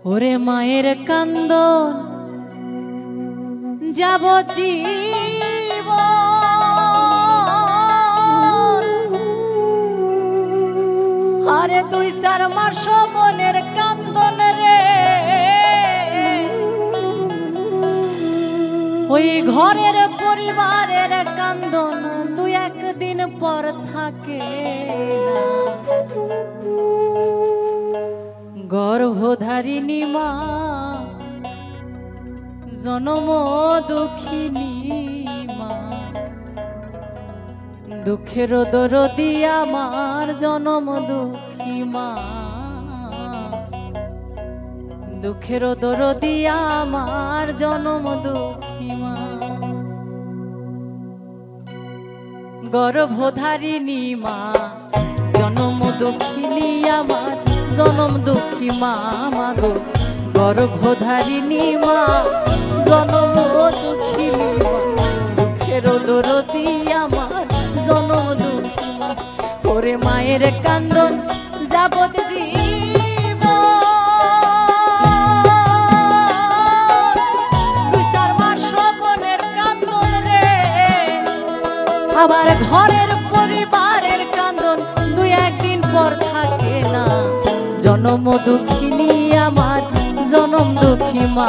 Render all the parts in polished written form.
ওরে মায়ের কান্দন যাবজ্জীবন, আরে 2-4 মাস বোনের কান্দন রে, ওই ঘরের পরিবারের কান্দন 2-1 দিন পর থাকে না। গর্ভধারিণী মা জনম দুঃখিনী মা, দুঃখের দরদি আমার জনম দুঃখী মা, দুঃখের দরদি আমার জনম দুঃখী মা। গর্ভধারিণী মা জনম দুঃখিনী আমার জনম দুঃখী মা, মাগো গর্ভধারিণী মা জনম দুঃখিনী মা, দুঃখের দরদি আমার জনম দুঃখী মা। ওরে মায়ের কান্দন যাবজ্জীবন, 2-4 মাস বোনের কান্দন রে, আবার ঘরের পরিবারের কান্দন 2-1 দিন পর থাকে না। জনম দুঃখিনী আমার জনম দুঃখী মা,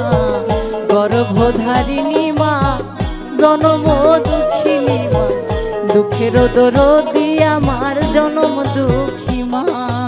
গর্ভধারিণী মা জনম দুঃখিনী মা, দুঃখের দরদি আমার জনম দুঃখী মা।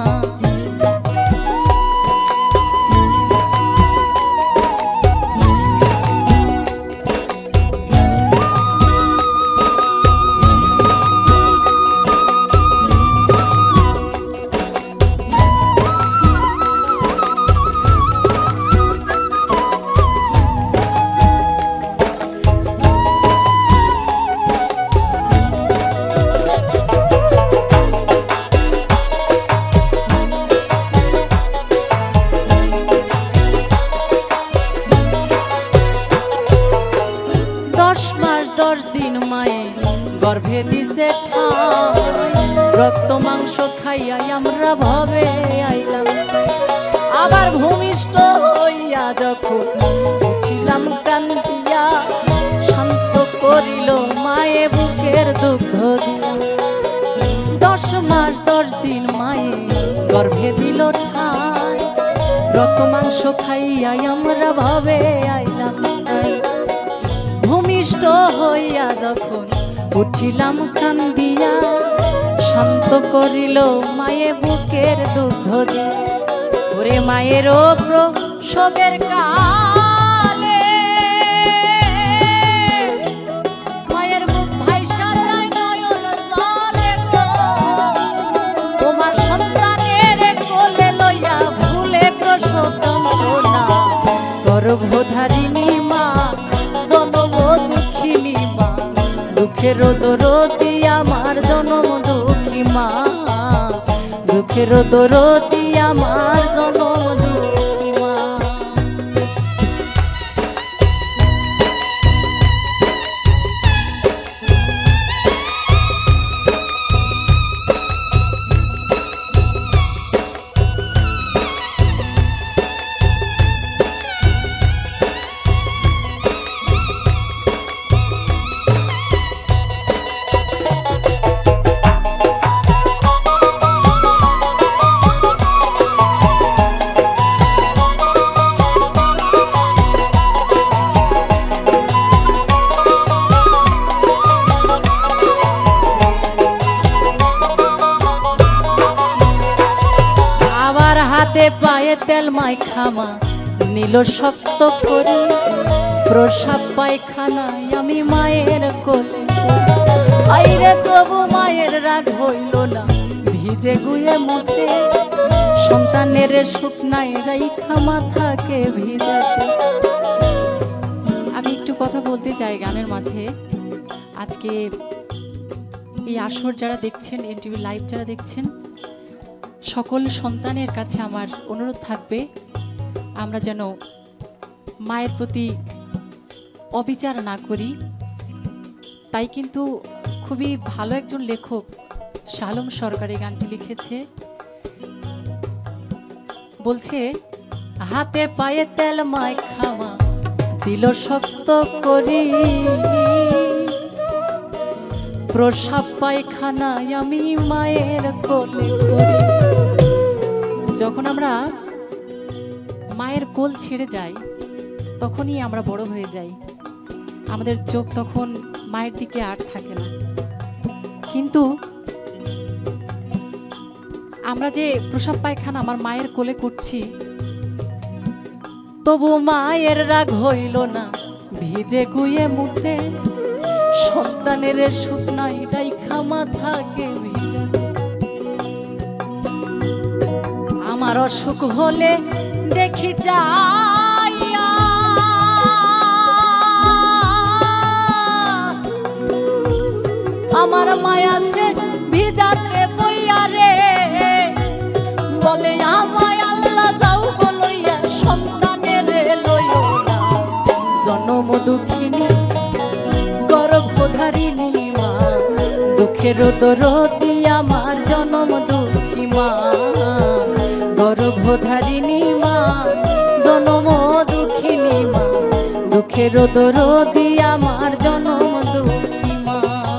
গর্ভে দিছে ঠাই, রক্ত মাংস খাইয়াই আমরা ভবে আইলাম, আবার ভূমিষ্ঠ হইয়া যখন উঠিলাম কান্দিয়া, শান্ত করিল মায়ে বুকের দুগ্ধ দিয়া। 10 মাস 10 দিন মায়ে গর্ভে দিল ঠাই, রক্ত মাংস খাইয়াই আমরা ভবে আইলাম, ভূমিষ্ঠ হইয়া যখন উঠিলাম কান্দিয়া, শান্ত করিল মায়ে বুকের দুগ্ধ দিয়া। ওরে মায়ের প্রসবের কালে মায়ের বুক ভাইসা যায় নয়ন জলে গো, তোমার সন্তানের কোলে লইয়া ভুলে প্রসব যন্ত্রণা। গর্ভধারিণী মা জনম দুঃখিনী মা, দুঃখের দরদি আমার জনম দুঃখী মা, দুঃখের দরদি আমার জনম দুঃখী মা। হাতে পায়ে তেল মাইখামা নীল শক্ত করি, প্রসাব পায়খানায় আমি মায়ের কোলে, আইরে তবু মায়ের রাগ হইল না, ভিজে গুয়ে মুতে সন্তানের সুখ নাই রাইখা মাথাকে ভিজাতে। আমি একটু কথা বলতে চাই গানের মাঝে। আজকে এই আসর যারা দেখছেন, এনটিভি লাইভ যারা দেখছেন, সকল সন্তানের কাছে আমার অনুরোধ থাকবে আমরা যেন মায়ের প্রতি অবিচার না করি। তাই কিন্তু খুবই ভালো একজন লেখক শালম সরকার এই গানটি লিখেছে। বলছে হাতে পায়ে তেল মায় খামা দিল শক্ত করি, প্রসাব পায়খানায় আমি মায়ের কোলে করি। যখন আমরা মায়ের কোল ছেড়ে যাই তখনই আমরা বড় হয়ে যাই, আমাদের চোখ তখন মায়ের দিকে আর থাকে না। কিন্তু আমরা যে প্রসাব পায়খানা আমার মায়ের কোলে করছি, তবু মায়ের রাগ হইল না, ভিজে গুয়ে মুখে সন্তানের সুখ নাই রাইখা মাথাকে ভিজে। আমার অসুখ হলে দেখি যাইয়া আমার মায়া আছে ভিজাতে বইয়া রে, বলে আমায় আল্লাহ যাও বলইয়া সন্তানের লইও না। জনম দুঃখিনী গর্ভধারিণী মা, দুঃখের দরদি আমার জনম দুঃখী মা, গর্ভধারিণী মা জনম দুঃখিনী মা, দুঃখের দরদি আমার জনম দুঃখী মা।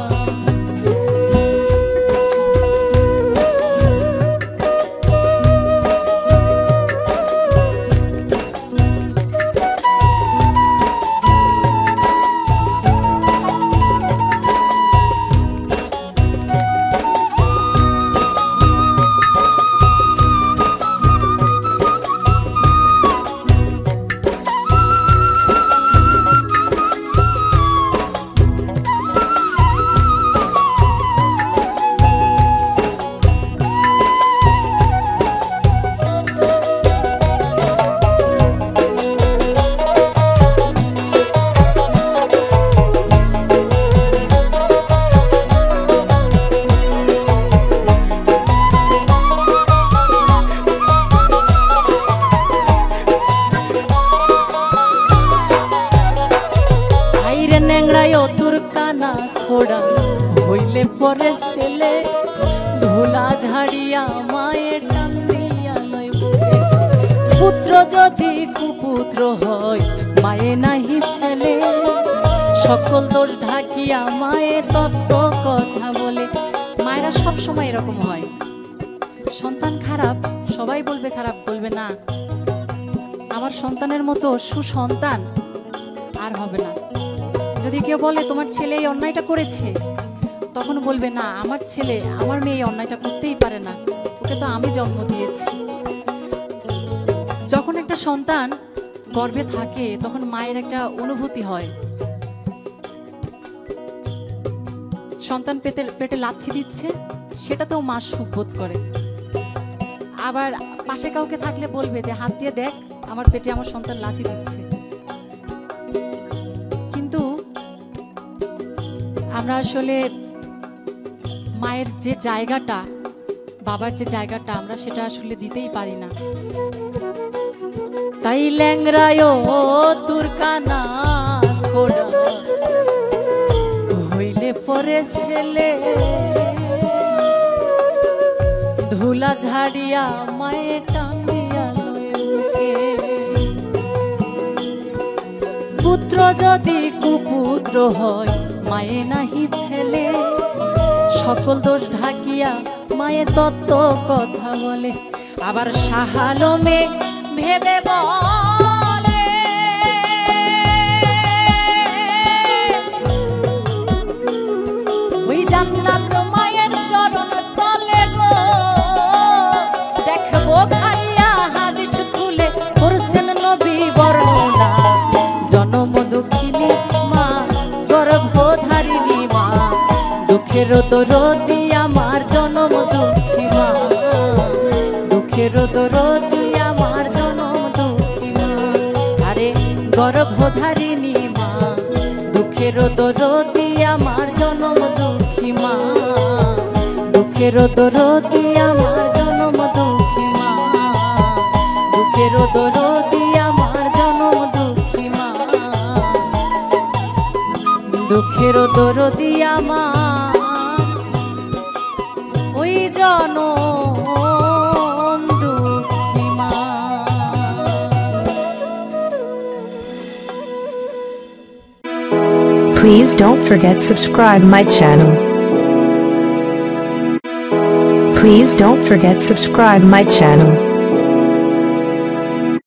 হইলে পরে ছেলে ধুলা ঝাড়িয়া মায়ের টান দিয়া লয় বুকে, পুত্র যদি কুপুত্র হয় মায়ে নাহি ফেলে, সকল দোষ ঢাকিয়া মায়ে তত্ত্ব কথা বলে। মায়েরা সব সময় এরকম হয়, সন্তান খারাপ সবাই বলবে, খারাপ বলবে না। আমার সন্তানের মতো সুসন্তান আর হবে না। যদি কেউ বলে তোমার ছেলে এই অন্যায়টা করেছে, তখন বলবে না, আমার ছেলে আমার মেয়ে এই অন্যায়টা করতেই পারে না, ওকে তো আমি জন্ম দিয়েছি। যখন একটা সন্তান গর্ভে থাকে তখন মায়ের একটা অনুভূতি হয়, সন্তান পেটে লাথি দিচ্ছে, সেটাতেও মা সুখ বোধ করে। আবার পাশে কাউকে থাকলে বলবে যে হাত দিয়ে দেখ আমার পেটে আমার সন্তান লাথি দিচ্ছে। কিন্তু আমরা আসলে মায়ের যে জায়গাটা, বাবার যে জায়গাটা, আমরা সেটা আসলে দিতেই পারি না। তাই ল্যাংরায় তুরকানা খোড়া হইলে পরে ছেলে ধুলা ঝাড়িয়া মায়ের টান দিয়া লয়ে, পুত্র যদি কুপুত্র হয় মায়ে নাহি ফেলে, সকল দোষ ঢাকিয়া মায়ের তত্ত্ব কথা বলে। আবার শাহালমে ভেবে বলে ওই জান্নাত মায়ের চরণ তলে গো, দেখবো খাইয়া হাদিস খুলে করছেন নবী বর্ণনা। জনম দুঃখিনী মা গর্ভধারিণী মা, দুঃখের দরদি আমার জনম দুঃখী মা, দুঃখের দরদি আমার জনম দুঃখী মা। আরে গর্ভধারিণী মা, দুঃখের দরদি আমার জনম দুঃখী মা, দুঃখের দরদি আমার জনম দুঃখী মা, দুঃখের দরদি আমার জনম দুঃখী মা, দুঃখের দরদি আমার ওই জনম দুঃখী মা। Please don't forget subscribe my channel. Please don't forget subscribe my channel.